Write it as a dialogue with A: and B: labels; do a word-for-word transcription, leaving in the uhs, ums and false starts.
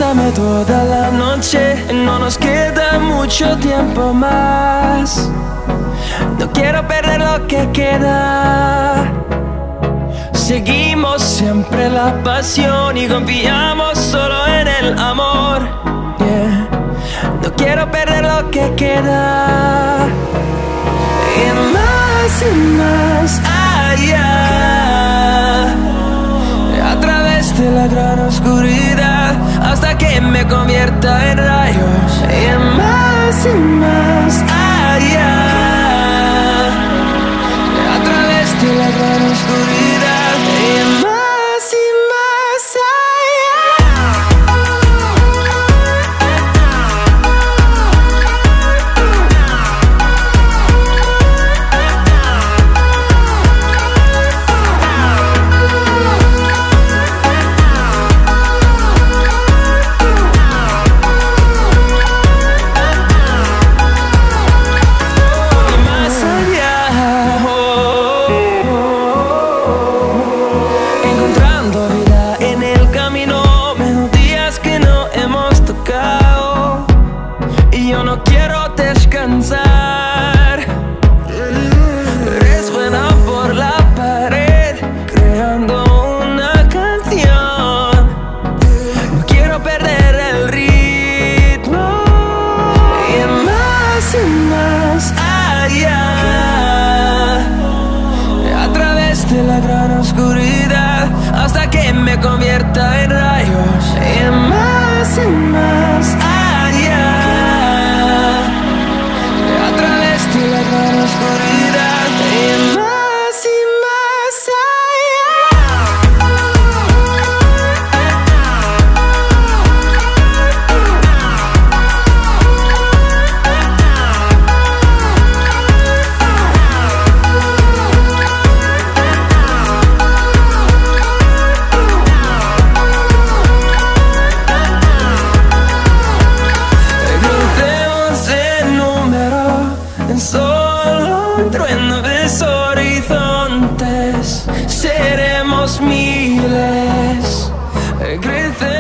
A: bésame toda la noche. No nos queda mucho tiempo más. No quiero perder lo que queda. Seguimos siempre la pasión y confiamos solo en el amor. Yeah. No quiero perder lo que queda. Y más y más allá, a través de la gran oscuridad, hasta que me convierta en rayos. Y más y más allá, a través de la gran oscuridad. Y más y más resuena por la pared, creando una canción. No quiero perder el ritmo. Y más y más allá, a través de la gran oscuridad, hasta que me convierta en rayos. Y más y más allá, a través de la gran oscuridad. Y más y más solo un trueno de horizontes, seremos miles. Crece